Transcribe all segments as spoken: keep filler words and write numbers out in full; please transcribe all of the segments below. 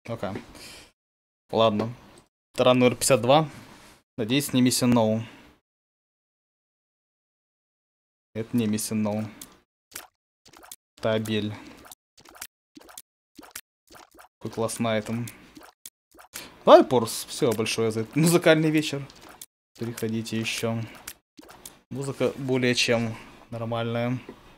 Окей. Ладно. Таран номер пятьдесят два. Надеюсь, не миссия No. Это не миссия No. Это Абель. Какой классный айтем. Давай, Порс, все большое за этот музыкальный вечер. Приходите еще. Музыка более чем нормальная.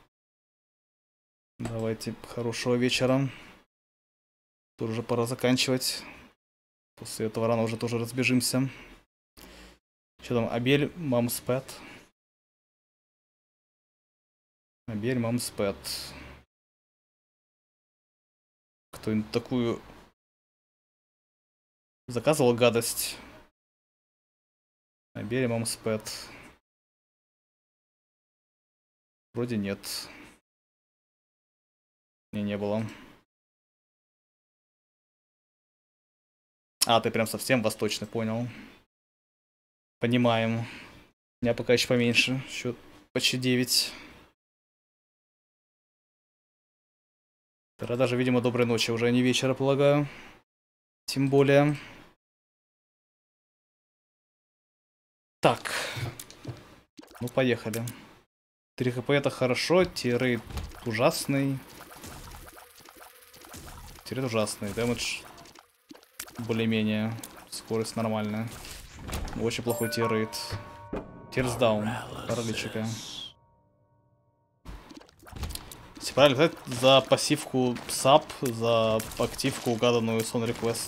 Давайте, хорошего вечера. Тоже пора заканчивать. После этого рано уже тоже разбежимся. Что там? Абель, Мамс Пэт. Абель, Мамс Пэт. Кто-нибудь такую заказывал гадость? Абель, Мамс Пэт. Вроде нет. Не, не было. А, ты прям совсем восточный, понял. Понимаем. У меня пока еще поменьше. Счет почти девять. Тогда даже, видимо, доброй ночи. Уже не вечера, полагаю. Тем более. Так. Ну, поехали. три хп это хорошо. Тирейд ужасный. Тирейд ужасный. Дэмэдж более-менее. Скорость нормальная. Очень плохой тирейд. Тирс даун. Параличика. Если правильно сказать, за пассивку сап, за активку угаданную сон реквест.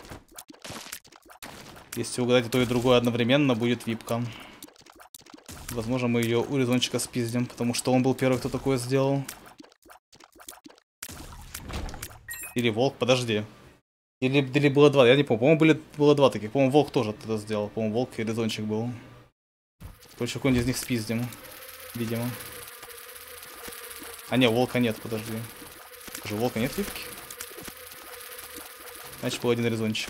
Если угадать и то, и другое одновременно, будет випка. Возможно, мы ее у резончика спиздим, потому что он был первый, кто такое сделал. Или волк, подожди. Или, или было два, я не помню. По-моему, были, было два таких. По-моему, волк тоже это сделал. По-моему, волк и резончик был. Короче, какой-нибудь из них спиздим. Видимо. А не, волка нет, подожди. Уже волка нет випки? Значит, был один резончик.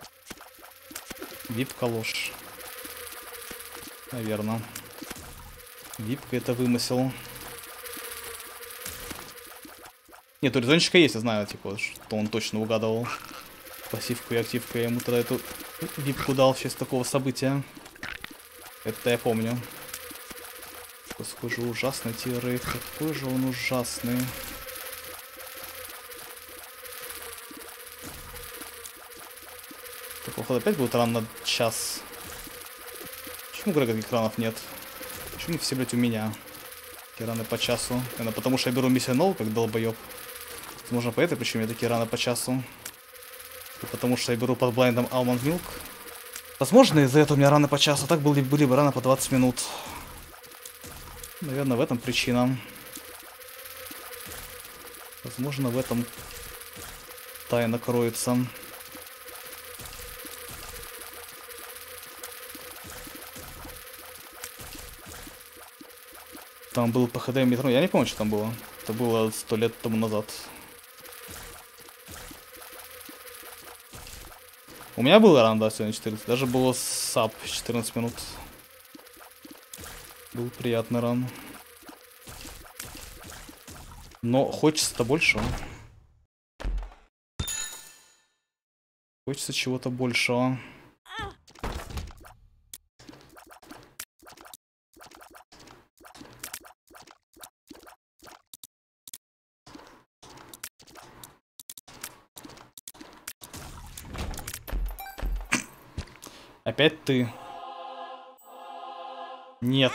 Випка ложь. Наверное. Випка это вымысел. Нет, у резончика есть, я знаю, типа, что он точно угадывал пассивку и активку. Я ему тогда эту випку дал в честь такого события. Это я помню. Какой же ужасный тирейд, какой же он ужасный. Так, походу опять будет ран на час. Почему у Грега экранов нет? Почему все, блядь, у меня? Такие раны по часу. Это потому что я беру миссию нол, как долбоеб. Возможно, по этой причине такие раны по часу. И потому что я беру под блайндом Almond Milk. Возможно, из-за этого у меня раны по часу. Так были, были бы раны по двадцать минут. Наверное, в этом причина. Возможно, в этом тайна кроется. Там был по ХД метро. Я не помню, что там было. Это было сто лет тому назад. У меня был ран, да, сегодня четырнадцать. Даже было сап четырнадцать минут. Был приятный ран. Но хочется-то большего. Хочется чего-то большего. Опять ты. Нет.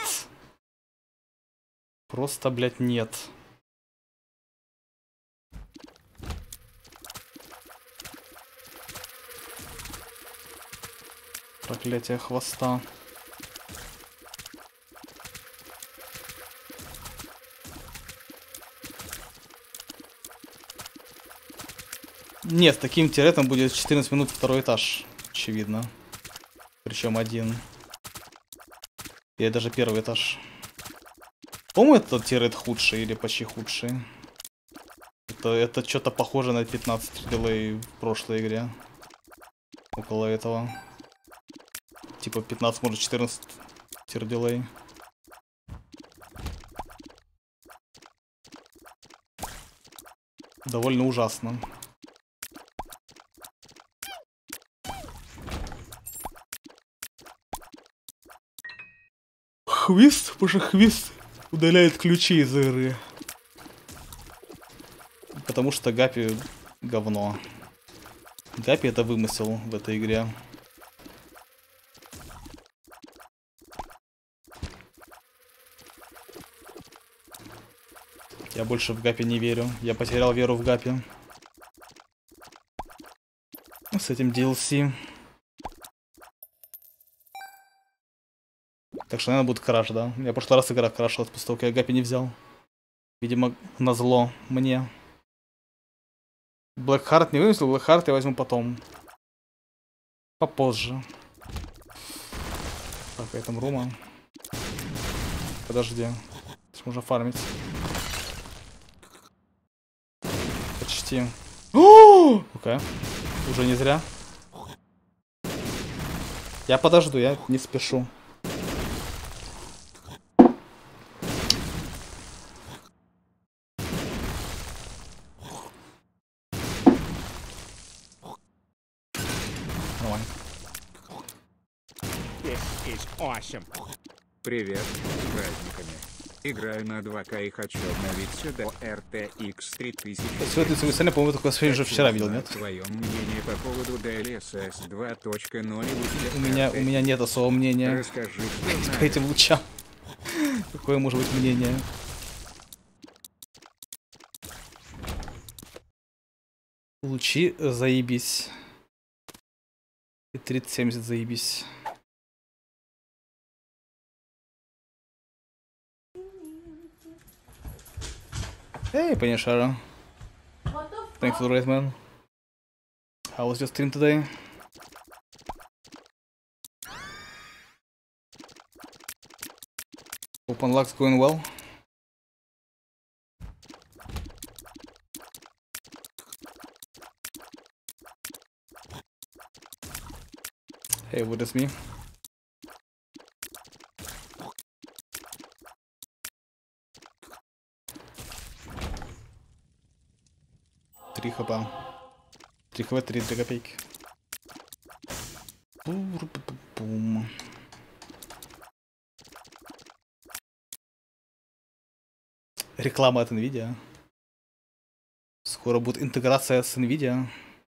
Просто, блядь, нет. Проклятие хвоста. Нет, с таким тиретом будет четырнадцать минут второй этаж. Очевидно. Причем один. Или даже первый этаж. По-моему, этот тирет худший или почти худший. Это, это что-то похоже на пятнадцать дилей в прошлой игре. Около этого. Типа пятнадцать, может четырнадцать тир-дилей. Довольно ужасно. Хвист, потому что хвист удаляет ключи из игры. Потому что Гапи говно. Гапи это вымысел в этой игре. Я больше в Гапи не верю. Я потерял веру в Гапи. С этим ди эл си. Так что, наверное, будет краш, да? Я в прошлый раз игра крашилась после того, как я Гапи не взял. Видимо, назло мне. Blackheart не вымысел, Blackheart я возьму потом. Попозже. Так, я там рума. Подожди. Здесь можно фармить. Почти. Окей. Уже не зря. Я подожду, я не спешу. Нормально. Awesome. Привет, с праздниками. Играю на два ка и хочу обновить сюда эр тэ икс три тысячи. Сегодня ты, по-моему, такое свои уже вчера видел, нет? Твое мнение по поводу ди эл эс эс два точка ноль? У меня, у меня нет особого мнения. Расскажи, по этим лучам. Какое может быть мнение? Лучи заебись. И тридцать семьдесят заебись. Hey, Panishara. Thanks for the raid, man. How was your stream today? Open luck's going well. Hey, what is me? три хп. три хп, три копейки. Бум. Реклама от Nvidia. Скоро будет интеграция с Nvidia.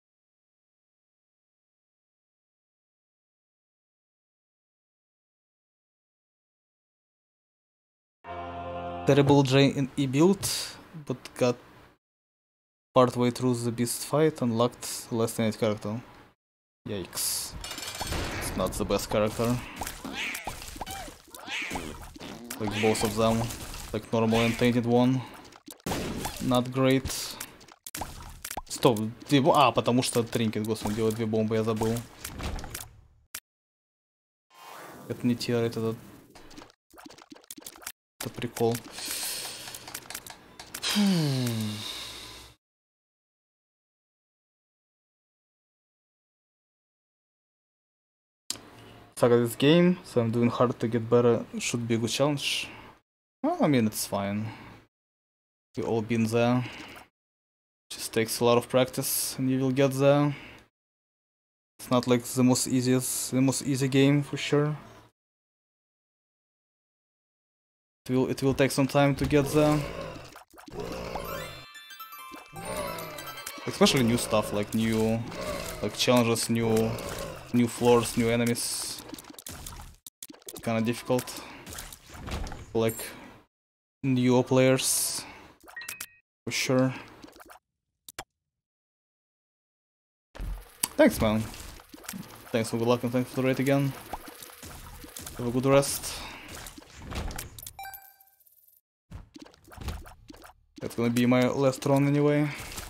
Terrible J in E-build, but got partway through the beast fight and locked less than eight character. Yikes. It's not the best character. Like both of them. Like normal and tainted one. Not great. Стоп, две бомбы. А, потому что тринкет, господи, делает две бомбы, я забыл. Это не тир, это... Это прикол. Фу. Suck at this game, so I'm doing hard to get better. Should be a good challenge. Well, I mean, it's fine. We all been there. Just takes a lot of practice, and you will get there. It's not like the most easiest, the most easy game for sure. It will, it will take some time to get there. Especially new stuff, like new, like challenges, new, new floors, new enemies. Kinda difficult. Like new players, for sure. Thanks, man. Thanks for good luck and thanks for the raid again. Have a good rest. That's gonna be my last run anyway.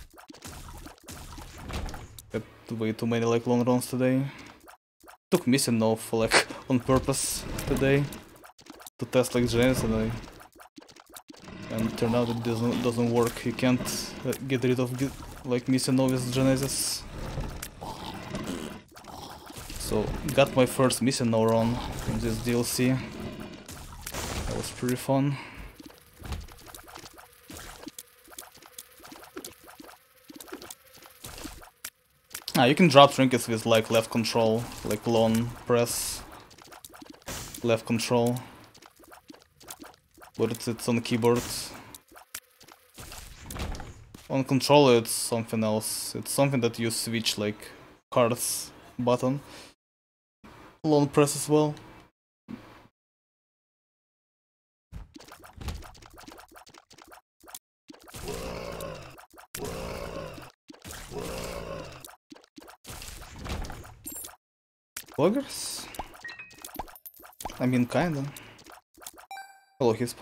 Got way too many like long runs today. Took missing off like on purpose today to test like Genesis and I and it turned out it doesn't doesn't work. You can't uh, get rid of like missing off with Genesis. So got my first missing no run in this D L C. That was pretty fun. Ah, you can drop trinkets with like left control, like long press, left control. But it's, it's on keyboard. On controller it's something else. It's something that you switch like cards button. Long press as well. Bloggers? I mean, kinda. Hello, Hisp.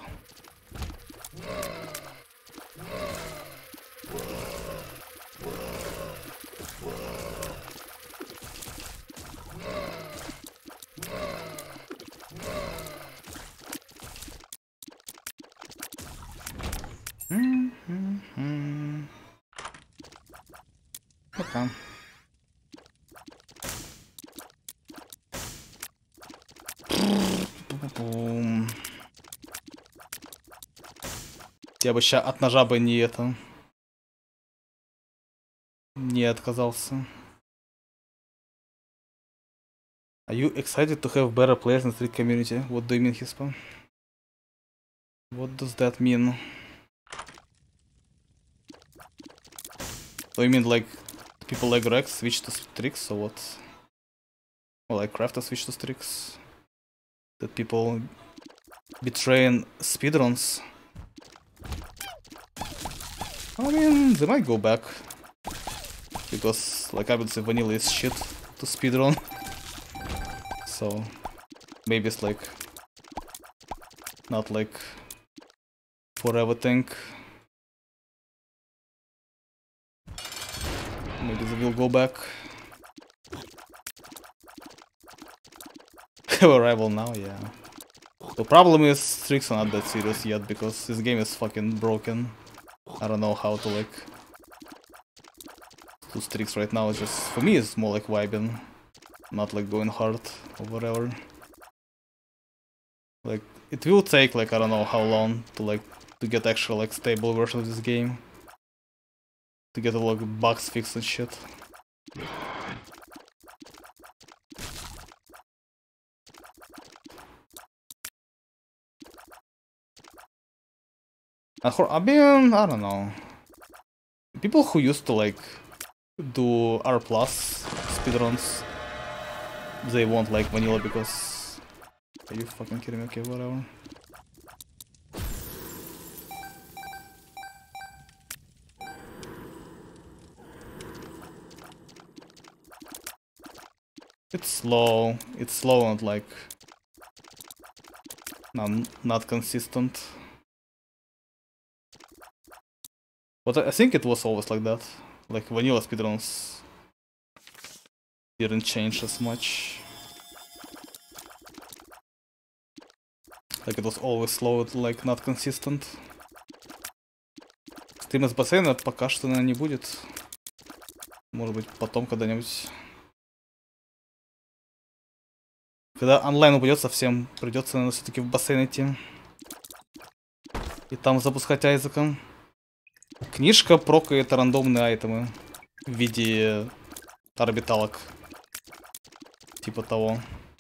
Mm-hmm. Okay. Я бы ща от ножа бы не это... Не отказался. Are you excited to have better players in the street community? What do you mean, Hispa? What does that mean? Do you mean like people like Rex switch to Strix or what? Or like Crafter switch to Strix? That people betraying speedruns? I mean, they might go back. Because, like I would say, vanilla is shit to speedrun. So, maybe it's like... Not like... forever thing. Maybe they will go back. Have a rival now, yeah. The problem is Strix are not that serious yet because this game is fucking broken. I don't know how to like do Strix right now. It's just for me it's more like vibing, not like going hard or whatever. Like it will take like I don't know how long to like to get actual like stable version of this game. To get all like bugs fixed and shit. I mean, I don't know. People who used to like do R plus speedruns, they won't like vanilla because... Are you fucking kidding me? Okay, whatever. It's slow. It's slow and like... Not, not consistent. But I think it was always like that. Like vanilla speedruns didn't change as much. Like it was always slow, like not consistent. Стрима с бассейна пока что, наверное, не будет. Может быть, потом когда-нибудь. Когда онлайн упадет совсем, придется, наверное, все-таки в бассейн идти. И там запускать Айзека. Книжка прокает рандомные айтемы в виде орбиталок. Типа того.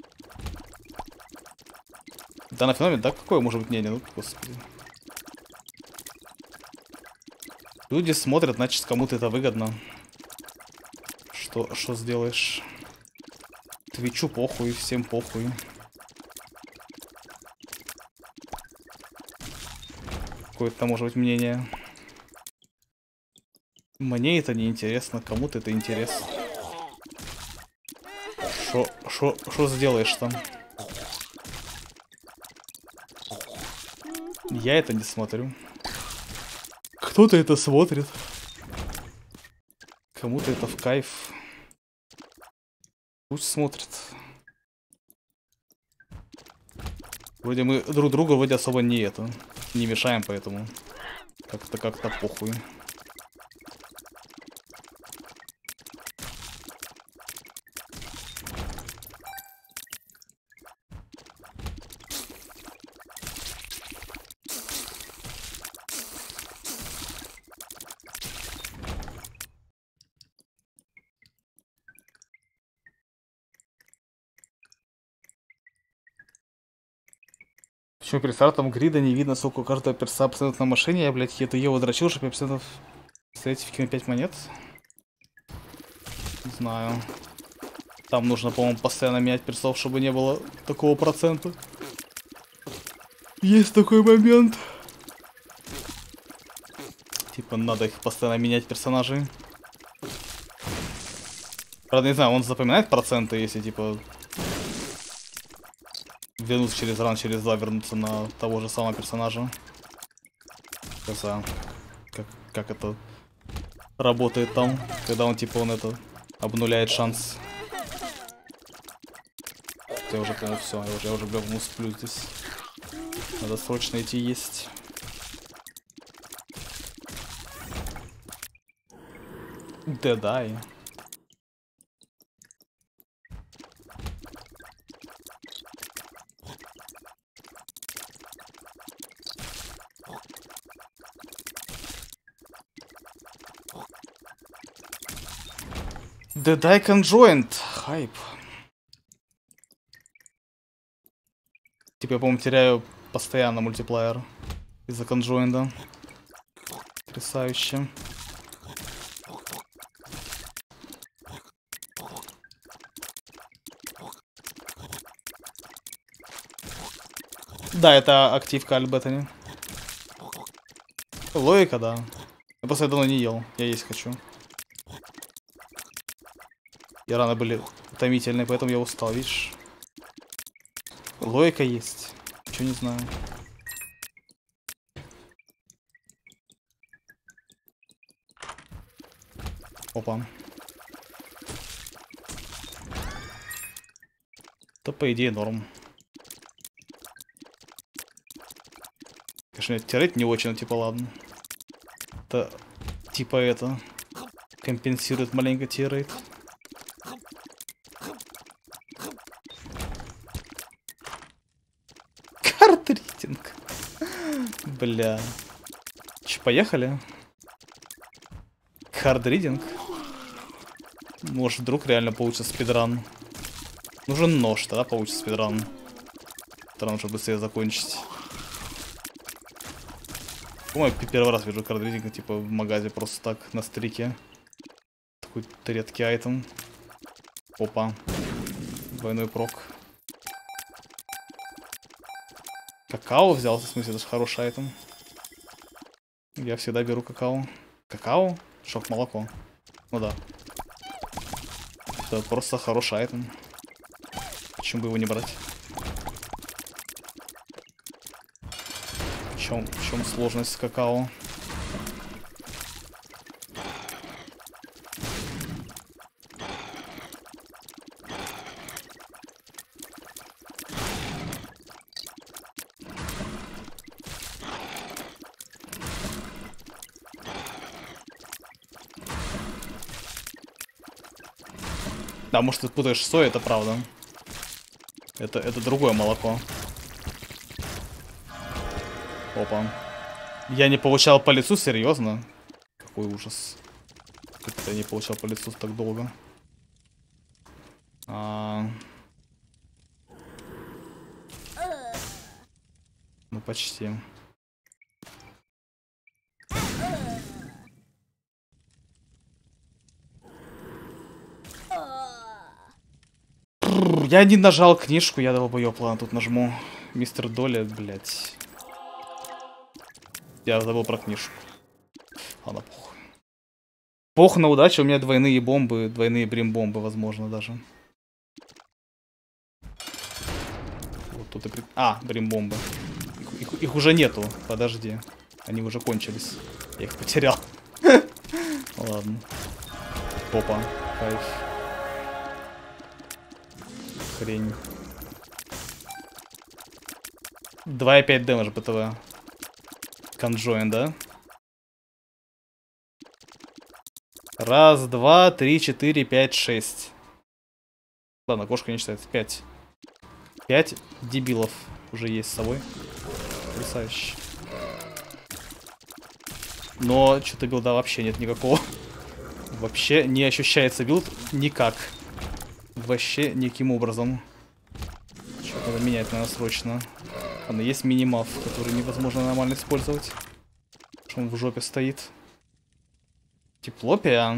Да, на феномен, да? Какое может быть мнение? Ну, господи. Люди смотрят, значит, кому-то это выгодно. Что, что сделаешь? Твичу похуй, всем похуй. Какое-то может быть мнение. Мне это не интересно, кому-то это интересно. Шо, шо, шо сделаешь там? Я это не смотрю. Кто-то это смотрит. Кому-то это в кайф. Пусть смотрит. Вроде мы друг друга вроде особо не это. Не мешаем, поэтому как-то как-то похуй. Почему перед стартом грида не видно, сколько у каждого перса процентов на машине? Я, блядь, эту Еву дрочил, чтобы пять процентов средств на пять монет. Не знаю. Там нужно, по-моему, постоянно менять персов, чтобы не было такого процента. Есть такой момент. Типа, надо их постоянно менять, персонажей. Правда, не знаю, он запоминает проценты, если, типа, вернуться через ран, через два, вернуться на того же самого персонажа. Как, как, как это работает там, когда он, типа, он это обнуляет шанс. Я уже, по-моему, все, я уже, я уже, бля, сплю здесь. Надо срочно идти есть. Дедай. Дедай conjoint. Хайп. Типа, я, по-моему, теряю постоянно мультиплеер из-за конджойнта. Потрясающе. Да, это активка Альбетани. Логика, да. Я просто давно не ел. Я есть хочу. И раны были утомительные, поэтому я устал, видишь? Логика есть. Ничего не знаю. Опа. Да, по идее, норм. Конечно, терять не очень, но типа ладно. Это типа это компенсирует маленько тирейт. Картритинг. Бля. Че, поехали? Хардридинг. Может, вдруг реально получится спидран. Нужен нож, тогда получится спидран. Тогда нужно быстрее закончить. По-моему, первый раз вижу кардридинг, типа, в магазе просто так, на стрике. Такой редкий айтем. Опа. Двойной прок. Какао взялся, в смысле, это же хороший айтем. Я всегда беру какао. Какао? Шок молоко. Ну да. Это просто хороший айтем. Почему бы его не брать? В чем, в чем сложность с какао? Да, может, ты путаешь сой, это правда. Это, это другое молоко. Опа. Я не получал по лицу, серьезно? Какой ужас. Как я не получал по лицу так долго. А... Ну, почти. Я не нажал книжку, я долбоёб, ладно, тут нажму. Мистер Доля, блядь. Я забыл про книжку. Ладно, похуй. Пох на удачу, у меня двойные бомбы, двойные брим-бомбы, возможно, даже. Вот тут и при... А, брим-бомбы. Их, их, их уже нету, подожди. Они уже кончились. Я их потерял. Ладно. Попа, кайф. Хрень. два и пять дэмэдж БТВ. Конджоин, да? Раз, два, три, четыре, пять, шесть. Ладно, кошка не считается. Пять. Пять дебилов уже есть с собой. Потрясающе. Но что-то билда вообще нет никакого. Вообще не ощущается билд никак. Вообще никаким образом. Что-то надо менять, наверное, срочно. Ладно, есть минимав, который невозможно нормально использовать. Потому что он в жопе стоит. Диплопия.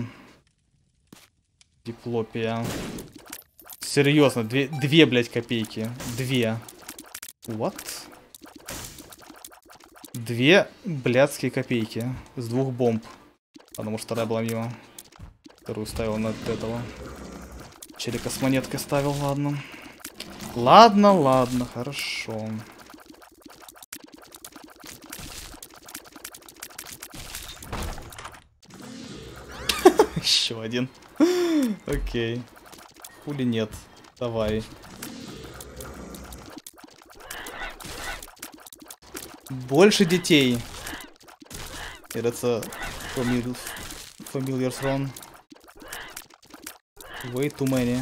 Диплопия. Серьезно, две, две, блядь, копейки. Две. What? Две блядские копейки. С двух бомб. Потому что вторая была мимо. Вторую ставил над этого. Челика с монеткой ставил, ладно. Ладно, ладно, хорошо. Еще один. Окей. Хули нет. Давай. Больше детей. Это familiar, familiar throne. Way too many.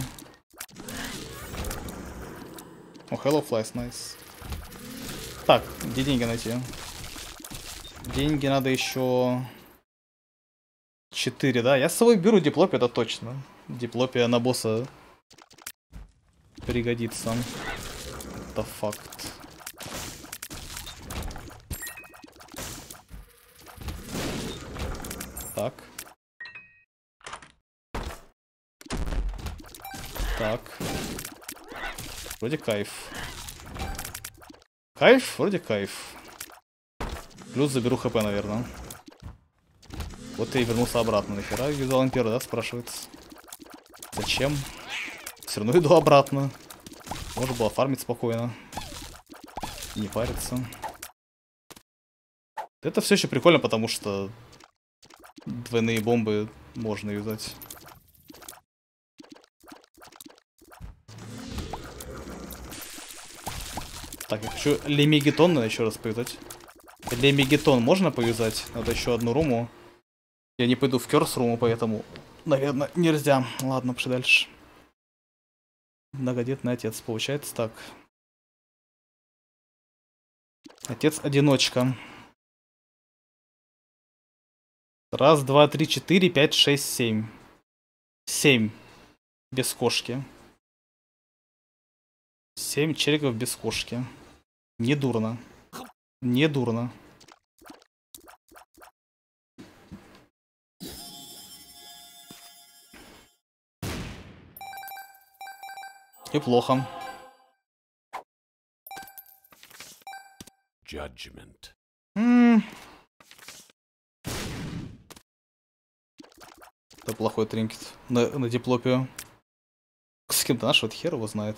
О, hello flies, nice. Так, где деньги найти? Деньги надо еще... четыре, да? Я с собой беру диплопию, это точно. Диплопия на босса пригодится. Это факт. Так. Так. Вроде кайф. Кайф? Вроде кайф. Плюс заберу хп, наверное. Вот я и вернулся обратно. Нахера юзал импера, да, спрашивается? Зачем? Все равно иду обратно. Можно было фармить спокойно. Не париться. Это все еще прикольно, потому что двойные бомбы можно юзать. Так, я хочу лемигетон еще раз повязать. Лемигетон можно повязать? Надо еще одну руму. Я не пойду в Curse руму, поэтому, наверное, нельзя. Ладно, пошли дальше. Многодетный отец, получается так. Отец-одиночка. Раз, два, три, четыре, пять, шесть, семь. Семь. Без кошки. Семь челиков без кошки. Не дурно. Не дурно. Неплохо. Judgment. М-м. Это плохой тринкет на, на диплопию. С кем-то наш вот хер его знает.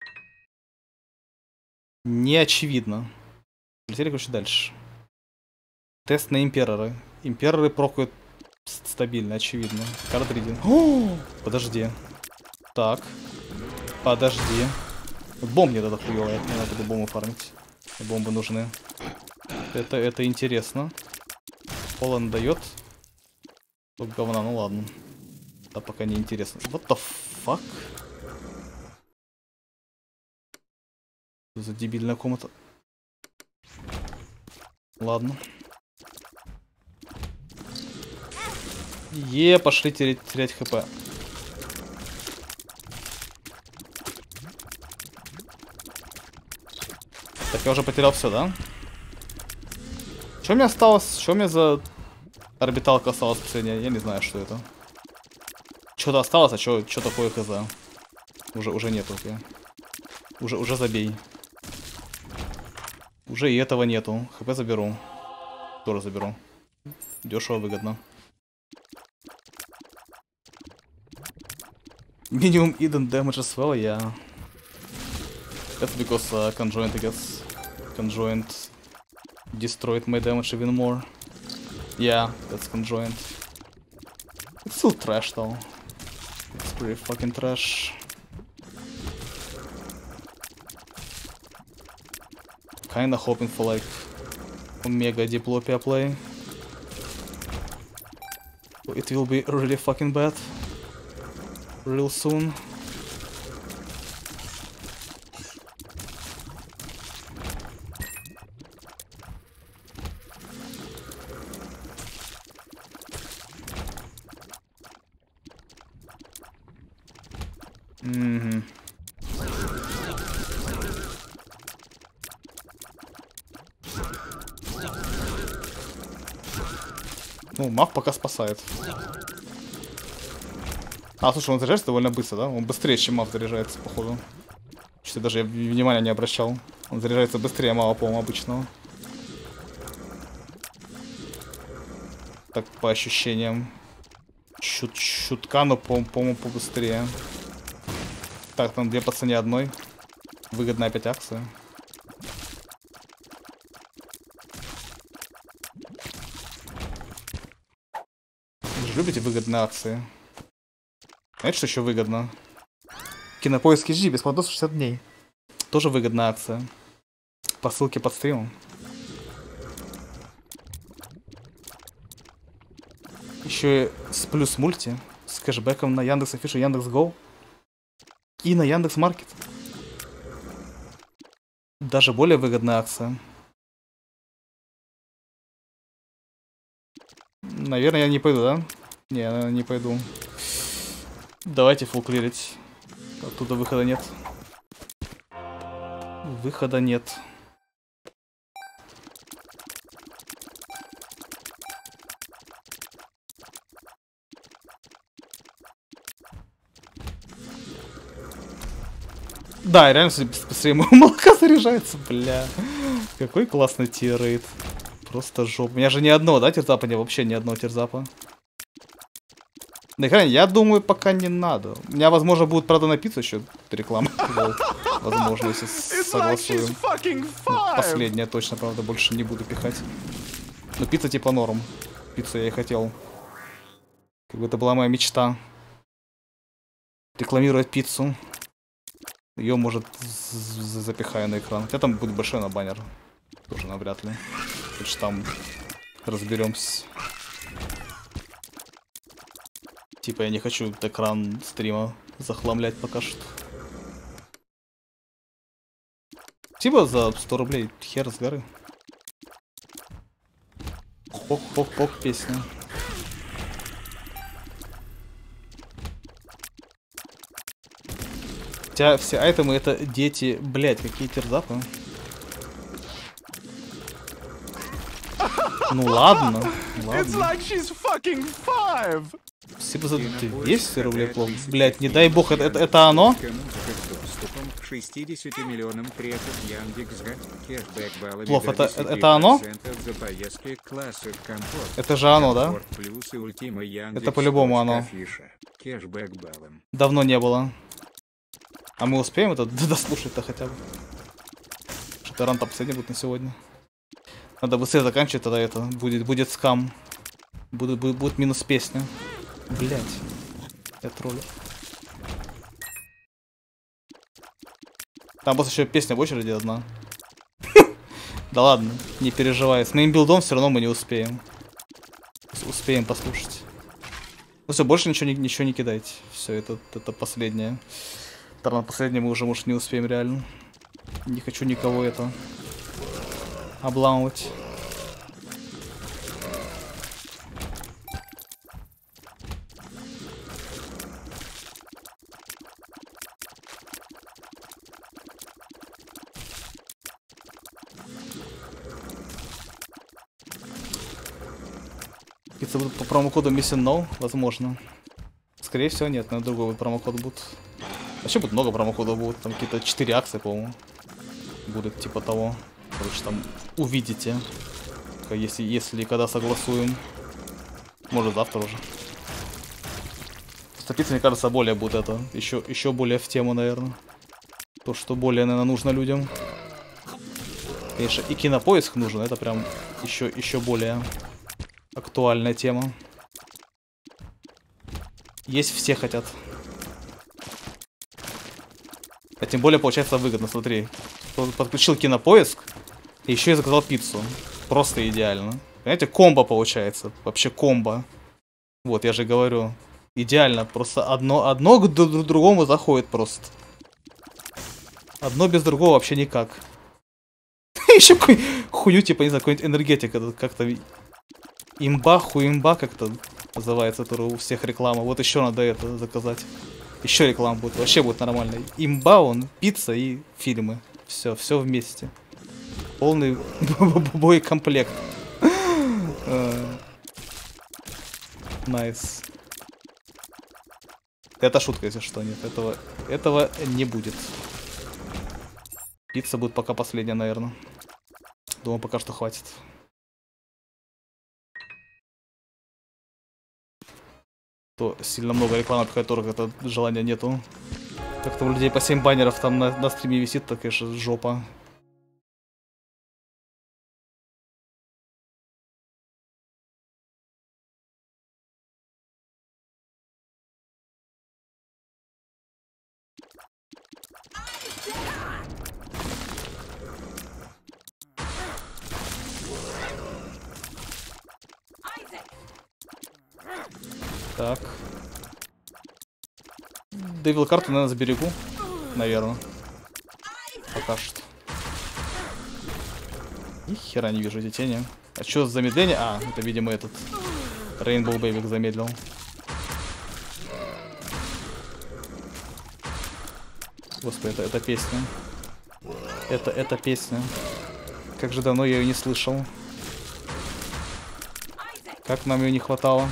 Не очевидно. Летели, короче, дальше. Тест на импероры. Импероры прокают стабильно, очевидно. Кардридинг. О, подожди. Так. Подожди. Бомб мне надо хуёвая. Мне надо было бомбы фармить. Бомбы нужны. Это, это интересно. Полон дает. Только говна, ну ладно. Да пока не интересно. What the fuck? Что за дебильная комната? Ладно. Е, пошли терять, терять хп. Так, я уже потерял все, да? Что мне осталось? Что мне за орбиталка осталась последняя? Я не знаю, что это. Что-то осталось, а что такое хз? Уже, уже нету. Okay. Уже, уже забей. Уже и этого нету. ХП заберу. Тоже заберу. Дешево, выгодно. Minimum hidden damage as well, yeah. That's because uh, conjoint, I guess. Conjoint destroyed my damage even more. Yeah, that's conjoint. It's still trash though. It's pretty fucking trash. Kinda hoping for like Omega Diplopia play. It will be really fucking bad. Real soon. Mm-hmm. Ну, Мав пока спасает. А, слушай, он заряжается довольно быстро, да? Он быстрее, чем Мав заряжается, походу. Что-то даже я внимания не обращал. Он заряжается быстрее Мава, по-моему, обычного. Так, по ощущениям. Чут чутка, но, по-моему, побыстрее. Так, там две по цене одной. Выгодная опять акция. Вы же любите выгодные акции? Знаете, что еще выгодно? Кинопоиск эйч ди, бесплатно шестьдесят дней. Тоже выгодная акция. По ссылке под стримом. Еще и с плюс мульти, с кэшбэком на Яндекс.Афишу, Яндекс.Го и на Яндекс.Маркет. Даже более выгодная акция. Наверное, я не пойду, да? Не, наверное, не пойду. Давайте фулл клирить. Оттуда выхода нет. Выхода нет. Да, реально быстрее молока заряжается, бля. Какой классный тиррейт. Просто жопа. У меня же ни одного, да, терзапа? Не, вообще ни одного терзапа. На экране, я думаю, пока не надо. У меня, возможно, будет, правда, на пиццу еще реклама. Возможно, если согласуем. Ну, последняя точно, правда, больше не буду пихать. Но пицца типа норм. Пиццу я и хотел. Как бы это была моя мечта. Рекламировать пиццу. Ее, может, запихаю на экран. Хотя там будет большой на баннер. Тоже навряд ли. Лучше там разберемся. Типа я не хочу экран стрима захламлять пока что. Типа за сто рублей хер с горы. Пок-пок-пок песня. У тебя все айтемы это дети, блять, какие терзапы. Ну ладно, ладно. Спасибо за двести рублей, плохо. Блять, не дай бог, это, это, это оно? Плохо, это, это, это оно? Это же оно, да? Это по-любому оно. Давно не было. А мы успеем это дослушать-то хотя бы? Что-то ран-то последний будет на сегодня. Надо быстрее заканчивать, тогда это будет, будет скам. Будет, будет, будет минус песня. Блять. Я троллю. Там просто еще песня в очереди одна. Да ладно, не переживай. С моим билдом все равно мы не успеем. Успеем послушать. Ну все, больше ничего не, ничего не кидайте. Все, это, это последнее. Тогда на последнее мы уже, может, не успеем реально. Не хочу никого это обламывать. Если будут по промокоду Missing No, возможно. Скорее всего, нет, на другой промокод будет. Вообще будет много промокодов будут, там какие-то четыре акции, по-моему. Будут типа того. Короче, там увидите. Если, если когда согласуем. Может завтра уже. Стопиться, мне кажется, более будет это. Еще, еще более в тему, наверное. То, что более, наверное, нужно людям. Конечно, и кинопоиск нужен. Это прям еще, еще более актуальная тема. Есть все хотят. А тем более получается выгодно, смотри. Подключил кинопоиск и еще и заказал пиццу. Просто идеально. Понимаете, комбо получается. Вообще комбо. Вот, я же говорю. Идеально. Просто одно, одно к другому заходит просто. Одно без другого вообще никак. Еще хуйню, типа, не знаю, какой-нибудь энергетик. Как-то имба, хуимба как-то называется, который у всех реклама. Вот еще надо это заказать. Еще реклама будет, вообще будет нормально. Имба, он, пицца и фильмы. Все, все вместе. Полный боекомплект. Найс. Это шутка, если что, нет. Этого, этого не будет. Пицца будет пока последняя, наверное. Думаю, пока что хватит. То сильно много рекламы, от которых это желания нету. Как-то у людей по семь баннеров там на, на стриме висит, так, конечно, жопа. Так. Девил карту, наверное, заберегу. Наверное. Пока что. Ни хера не вижу эти тени. А что за замедление? А, это, видимо, этот Rainbow Baby замедлил. Господи, это, это песня. Это, это песня. Как же давно я ее не слышал. Как нам ее не хватало.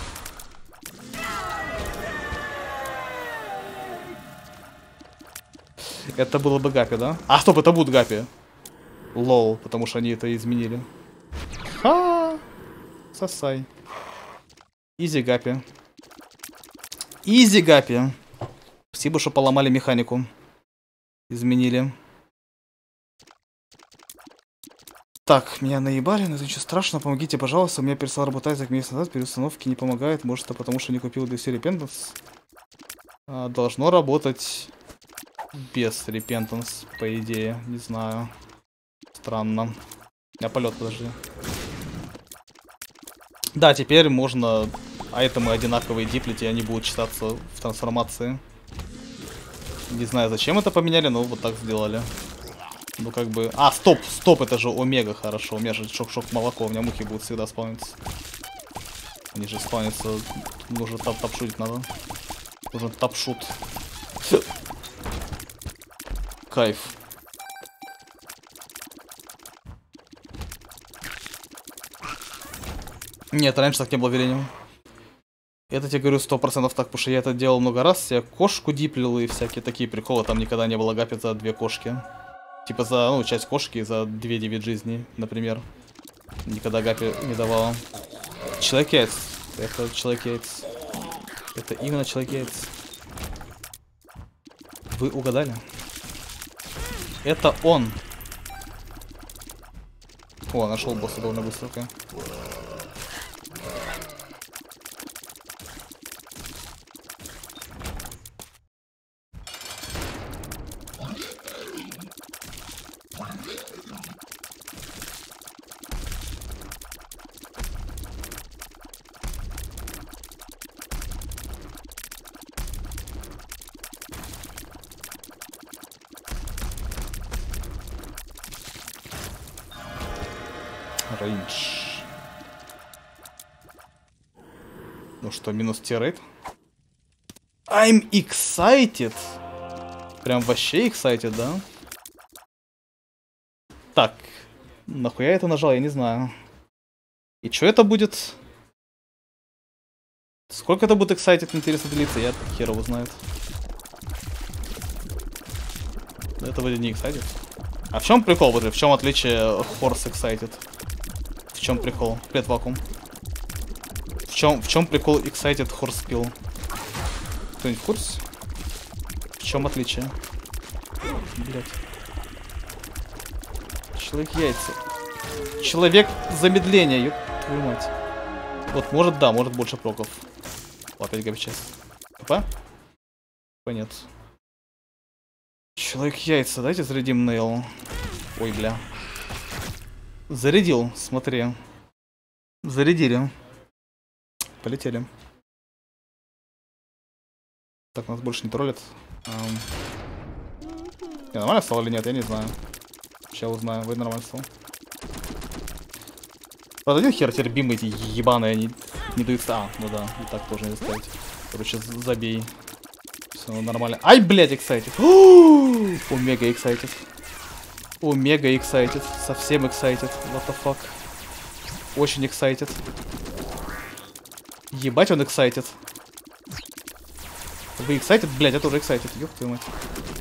Это было бы Гапи, да? А, стоп, это будут Гапи. Лол, потому что они это изменили. Ха! Сосай. Изи Гапи. Изи Гапи. Спасибо, что поломали механику. Изменили. Так, меня наебали, но это ничего страшного. Помогите, пожалуйста. У меня перестал работать за месяц назад. Переустановки не помогает. Может, это потому, что не купил ди си Repentance? А, должно работать без Repentance, по идее. Не знаю. Странно. Я полет, подожди. Да, теперь можно айтемы одинаковые диплить, и они будут читаться в трансформации. Не знаю, зачем это поменяли, но вот так сделали. Ну, как бы... А, стоп, стоп, это же Омега, хорошо. У меня же шок-шок молоко, у меня мухи будут всегда спавниться. Они же спавнятся... Нужно тап-тапшутить надо. Нужно тапшут. Кайф. Нет, раньше так не было велением. Это тебе говорю сто процентов так, потому что я это делал много раз. Я кошку диплил и всякие такие приколы. Там никогда не было гапи за две кошки. Типа за, ну, часть кошки за две девять жизней, например. Никогда гапи не давала. Человек-яйц. Это человек-яйц. Это именно человек-яйц. Вы угадали? Это он. О, нашел босса довольно быстро. Okay. Рейндж. Ну что, минус тирейт? I'm excited. Прям вообще excited, да? Так. Нахуя я это нажал, я не знаю. И что это будет? Сколько это будет excited, интересно, длиться? Я хер его знает. Это вроде не excited. А в чем прикол, в чем отличие Horse excited? В чем прикол? Привет, вакуум. В чем, в чем прикол excited horse kill? Кто-нибудь в курсе? В чем отличие? Блять. Человек яйца. Человек замедления, ёб твою мать. Вот, может, да, может больше проков. Опять габчес. КП? Нет. Человек яйца, дайте зарядим Нейл. Ой, бля. Зарядил, смотри. Зарядили. Полетели. Так, нас больше не троллят. Эм... Не, нормально стало или нет, я не знаю. Сейчас узнаю, вы нормально стало. Правда, один хер терпимый, эти ебаные, они не дают... А, ну да, и так тоже не ставить. Короче, забей. Все нормально. Ай, блядь, excited. Омега excited. Омега excited. Совсем excited. What the fuck. Очень excited. Ебать, он excited. Вы excited? Блядь, я тоже excited. Ёб твою мать.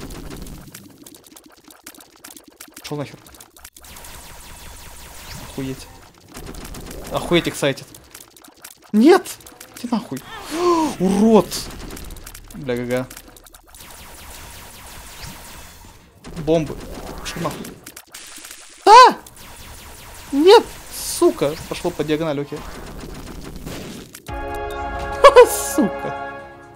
Шел нахер. Охуеть. Охуеть excited. Нет! Иди нахуй. Урод! Бля, га-га. Бомбы. Шел нахуй. А! Нет! Сука! Пошло по диагонали, окей. Сука.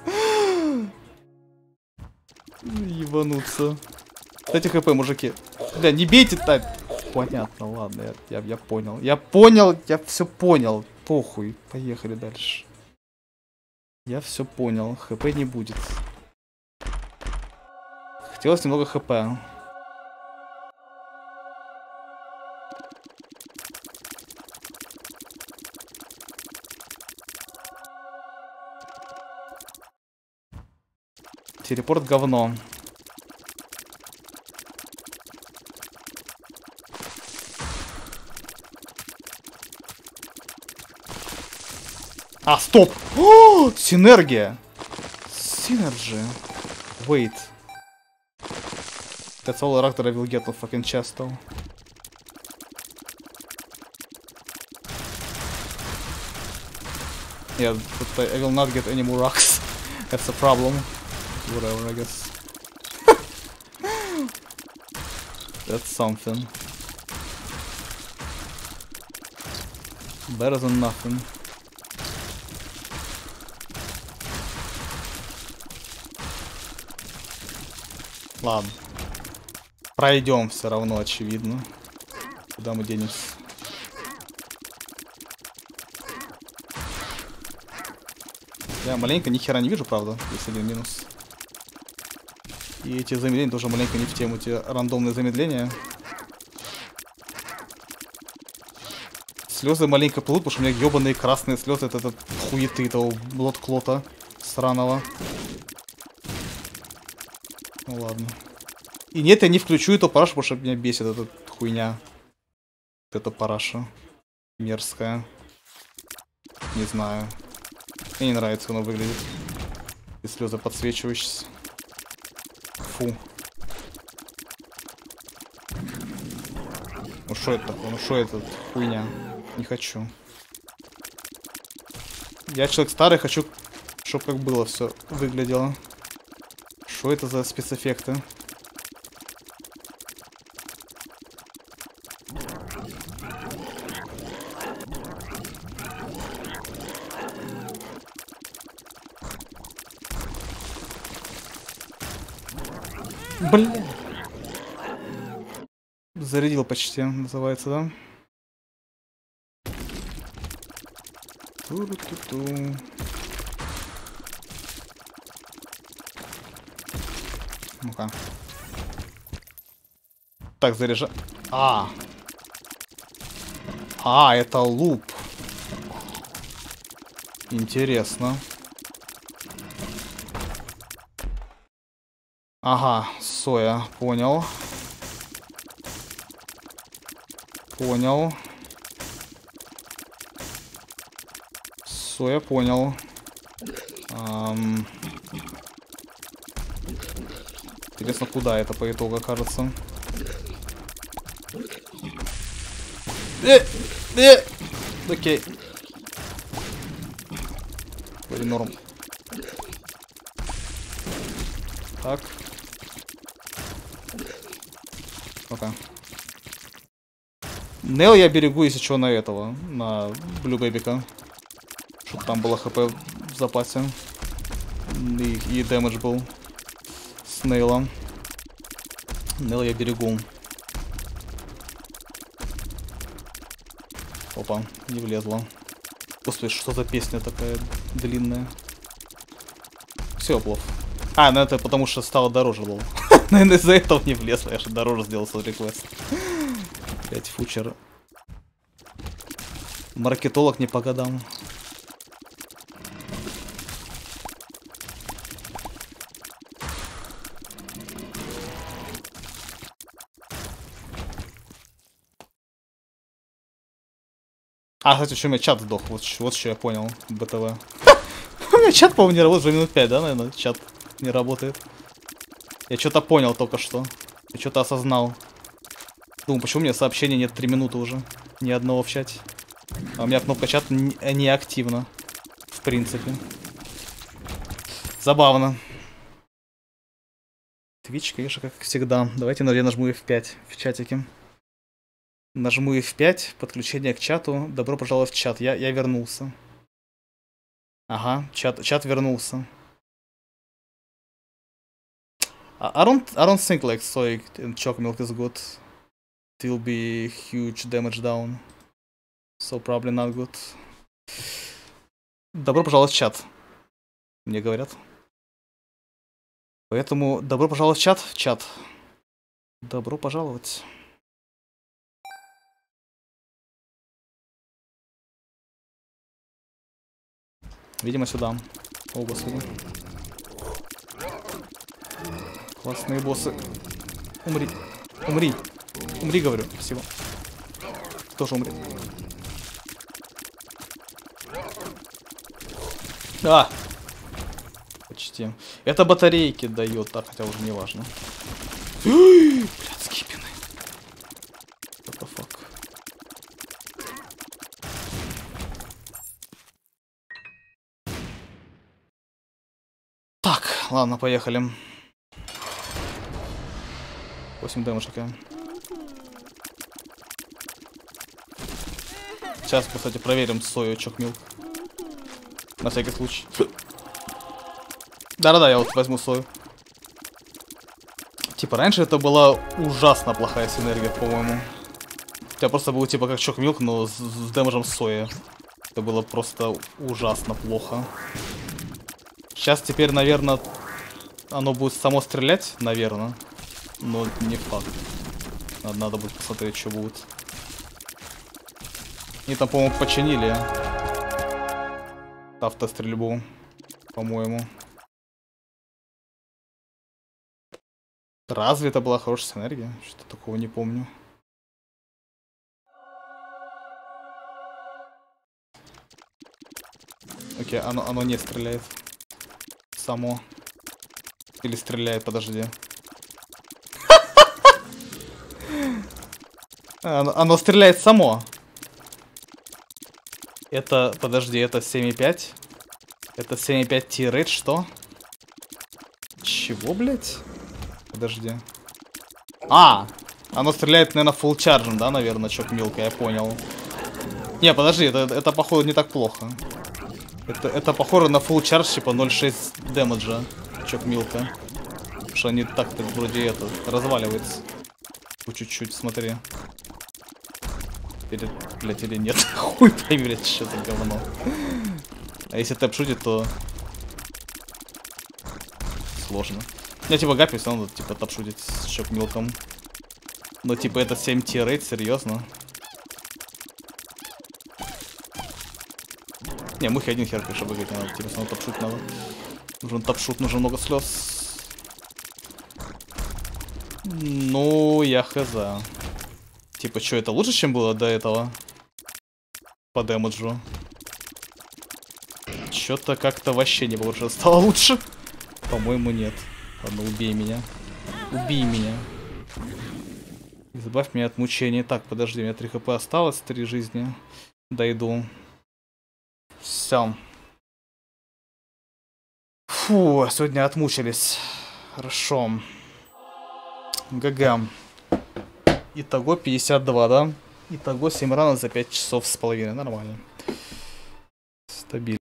Ебануться. Дайте хп, мужики. Бля, не бейте так. Понятно, ладно, я, я, я понял. Я понял, я все понял. Похуй, поехали дальше. Я все понял, хп не будет. Хотелось немного хп. Телепорт говно. А, стоп! О, синергия! Синерджи. Wait. That's all Raptor I will get on fucking chest though. Yeah, but I will not get any more rocks. That's a problem. Whatever, I guess. That's something. Better than nothing. Ладно. Пройдем все равно, очевидно. Куда мы денемся? Я маленько ни хера не вижу, правда, есть один минус. И эти замедления тоже маленько не в тему, эти рандомные замедления. Слезы маленько плывут, потому что у меня ебаные красные слезы. Это этот хуеты этого блодклота сраного. Ну ладно. И нет, я не включу эту парашу, потому что меня бесит эта хуйня. Эта параша. Мерзкая. Не знаю. Мне не нравится, как она выглядит. И слезы подсвечивающиеся. Фу. Ну что это такое? Ну что это хуйня? Не хочу. Я человек старый, хочу, чтобы как было все выглядело. Что это за спецэффекты? Бля. Зарядил почти, называется, да? Ту-ру-ту-ту. Ну-ка. Так, заряжа... А. А, это луп. Интересно. Ага, соя, понял. Понял. Соя, понял. Ам... Интересно, куда это по итогу окажется. Э, э, окей. Вроде норм. Так. Пока. Нел я берегу, если что, на этого. На Блю Бэбика. Чтобы там было хп в запасе. И, и дэмэдж был. С Нейлом. Нел я берегу. Опа, не влезла. Господи, что за песня такая длинная? Все, плохо. А, ну это потому что стало дороже, лол. Наверное, из-за этого не влезла, я же дороже сделал свой реквест. Блять, фучер. Маркетолог не по годам. А, кстати, еще у меня чат сдох. Вот, вот что я понял. БТВ. У меня чат, по-моему, не работает уже минут пять, да, наверное? Чат не работает. Я что-то понял только что. Я что-то осознал. Думаю, почему у меня сообщений нет три минуты уже? Ни одного в чате. А у меня кнопка чат не, не активна. В принципе. Забавно. Twitch, конечно, как всегда. Давайте, наверное, нажму эф пять в чатике. Нажму эф пять, подключение к чату. Добро пожаловать в чат. Я, я вернулся. Ага, чат, чат вернулся. I don't, I don't think like soy and choc milk is good. It will be huge damage down. So probably not good. Добро пожаловать в чат. Мне говорят. Поэтому добро пожаловать в чат. Чат. Добро пожаловать. Видимо, сюда. О, господи. Классные боссы. Умри. Умри. Умри, говорю. Спасибо. Тоже умри. А! Почти. Это батарейки дает, так, хотя уже не важно. Блядь, скипины. What the fuck? Так, ладно, поехали. восемь дэмэджика. Сейчас, кстати, проверим сою чокмилк. На всякий случай. Да-да-да, я вот возьму сою. Типа, раньше это была ужасно плохая синергия, по-моему. У тебя просто был типа как чокмилк, но с, с дэмэджем сои. Это было просто ужасно плохо. Сейчас теперь, наверное, оно будет само стрелять, наверное. Но не факт. Надо, надо будет посмотреть, что будет. И там, по-моему, починили автострельбу, по-моему. Разве это была хорошая синергия? Что-то такого не помню. Окей, оно, оно не стреляет. Само. Или стреляет, подожди. Оно, оно стреляет само. Это, подожди, это семь и пять? Это семь и пять T-Rate, что? Чего, блять? Подожди. А! Оно стреляет, наверное, full charge, да, наверное, чок мелко, я понял. Не, подожди, это, это походу, не так плохо. Это, это похоже на full charge, типа ноль целых шесть дэмэджа, чок мелко. Потому что они так-то вроде это, разваливается. По чуть-чуть, смотри. Или, блять, или нет. Хуй пойми, блять, что это говно. А если тэп-шутит, то... Сложно. Я типа гапи, все равно типа тапшутить с чок-милком. Но типа это семь T-Rate, серьезно. Не, мухи один хер, конечно, выиграть не надо. Типа все равно тапшут надо. Нужен тапшут, нужно много слез. Ну, я хз. Типа, что, это лучше, чем было до этого? По дэмэджу. Чё-то как-то вообще не было, стало лучше. По-моему, нет. Ладно, убей меня. Убей меня. Избавь меня от мучений. Так, подожди, у меня три хп осталось, три жизни. Дойду. Все. Фу, сегодня отмучились. Хорошо. ГГ. Итого пятьдесят два, да? Итого семь ранов за пять часов с половиной. Нормально. Стабильно.